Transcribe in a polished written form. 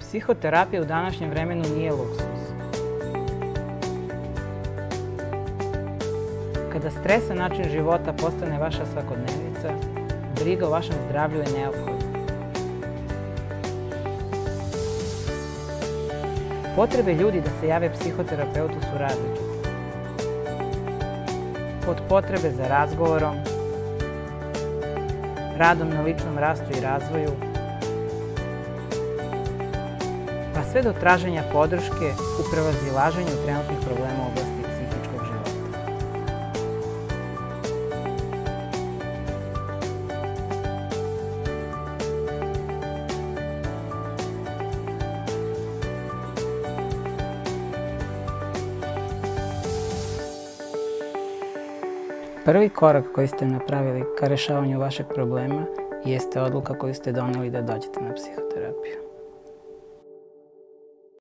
Psihoterapija u današnjem vremenu nije luksuz. Kada stresan način života postane vaša svakodnevnica, briga o vašem zdravlju je neophodna. Potrebe ljudi da se jave psihoterapeutu su različite. Od potrebe za razgovorom, radom na ličnom rastu i razvoju, pa sve do traženja podrške u prevazilaženju trenutnih problema u oblasti psihičkog života. Prvi korak koji ste napravili ka rešavanju vašeg problema jeste odluka koju ste doneli da dođete na psihoterapiju.